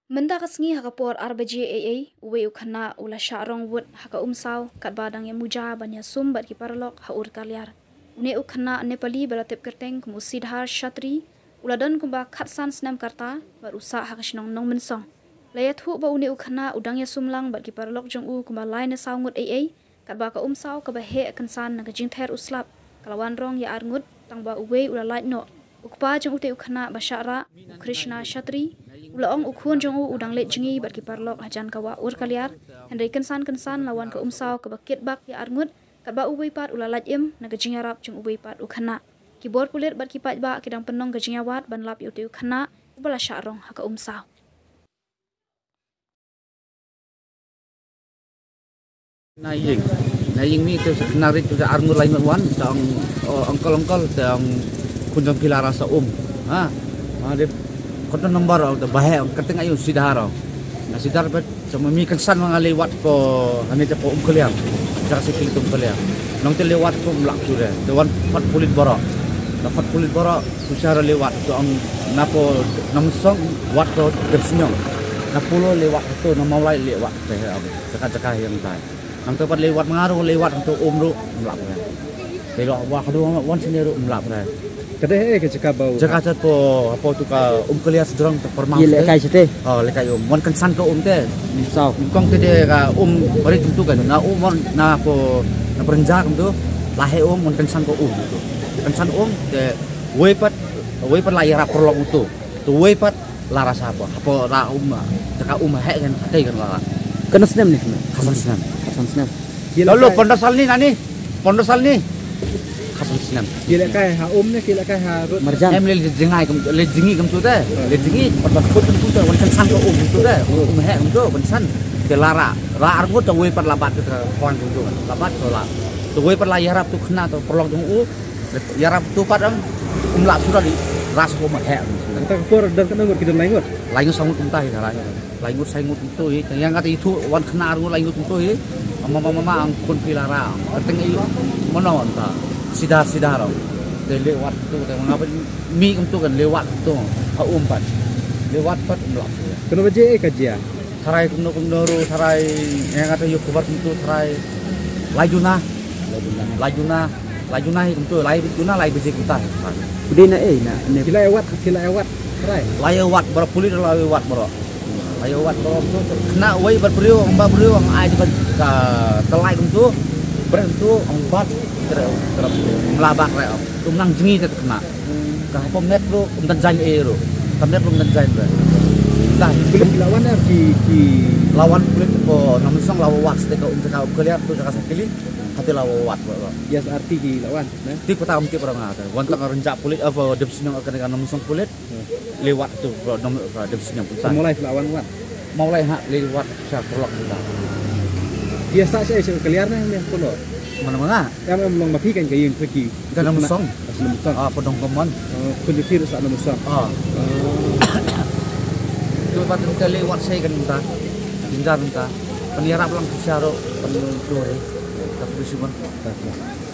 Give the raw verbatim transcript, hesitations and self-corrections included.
Menda kasngi hakapor arbaje A A uwe ukhana ula syarong wut haka umsaw kat badang yang muja banya sumbat ki parlok haur kalyar. Une ukhana Nepali balatip kerteng kum usidhar shatri uladan kumba khatsan snam karta bar usa haka shnong nong mensong. Layat hu ba une ukhana udangya sumlang bat ki parlok jong u kumba lain sawngut A A kat ba ka umsaw ka ba he kansan naga jingther uslap kalawan rong ya arngut tang ba uwe ula light no. Ukpa jong ute ukhana basyara Krishna Shatri ulaong ukhun jong u udang let jengi bat ki parlok hajan kawa ur kalyar henry kensan kensan lawan ka umsaw ka bakit bak ya arngut kat ba uwe pat ula light im naga jingarap jong uwe pat ukhana kibor kulit bat ki pat ba kidang penong ka jingawat ban lap ute ukhana ubala syarong haka umsaw. Naying, naying ni tu narik tu arngut lain wan, tang angkol-angkol tang kunjung kilara sa um, ha, ada konten nomor atau bahaya, ketengah itu sidar, nah sidar bet cuma mi kensan mengalewat ko, hanya cepo um kalian, cara sekali um kalian, nong lewat ko melak sudah, dewan fat pulit borok, dapat pulit borok, susah lewat tu ang napo nong song wat ko tersenyum, napulo lewat tu nong mau lagi lewat, cakap-cakap yang tay. Ang tempat lewat mengaruh lewat untuk umru melap kan. Kalau wah kedua wan sendiri melap kan. Kadeh ke cakap bau. Cakap cakap po apa tu ka um kelia sedrong terpermau. Iya lekai sete. Oh lekai um. Wan kensan ke um te. Misal. Kong te de ka um bari tentu kan. Na um wan na po na perenjak tu lahe um wan kensan ke um tu. Kensan um de wepat wepat layar perlong tu. Tu wepat laras apa? Apa ra um cakap um hek kan hati kan lara. Kena senam ni kena. Kasan senam. Kasan senam. Lalu pondosal ni nani? Pondosal ni. Kasan senam. Kila kai ha um ni kila kai ha marjan. Em le jengai kem le jengi kem tu dah. Le jengi pada kut kem tu dah. Wan san ko um tu dah. Um he kem tu wan san. Ke lara. Ra argut tu we par labat tu kawan kem tu. Labat tu la. Tu we par la yarap tu kena tu perlok jong u. Yarap tu padang um la sudah di ras ko ma he. Entah kor dan kena ngut kita laingut. Laingut sangut entah caranya. Laingut sangut itu yang kata itu wan kena argut laingut itu mama-mama ang kun pilara keteng iyo mono anta sidar-sidar de lewat tu de ngapa mi kem tu kan lewat tu ha umpat lewat pat melak Kena baje e kajia. sarai kum no kum doru sarai yang kata yo kubat tu sarai lajuna lajuna lajuna kum tu lai lajuna lai biji kita Udena eh na. Kila ewat kila ewat. Rai. lai wat berpuli lai wat bro ayo wat bro tu kena wei berperiu mbak beriu ang ai dekat ka telai tu brand tu empat terus melabak rek tu nang jengi tu kena ka pom net lu um dan jan e lu tam net lu dan jan ber dah Kulit lawan er ki ki lawan kulit ko namun song lawan wat stek um cakap kalian tu cakap sekali hati lawan wat bro yes arti ki lawan nah. ti kota um ti orang ngata wan tak renjak kulit apa depsinya akan dengan namun song kulit lewat tu bro nomor depsinya putar Mulai lawan wat. mulai hak lewat saya perlok kita Biasa saya saya keliar nah ni kono. mana-mana Kami belum bagi kan kayin pergi. kan namun song Asal musang. ah podong komon Kun dikir sa musang. ah tu patut kita lewat saya kan entah jinjar entah penira pulang bicara penjore tapi semua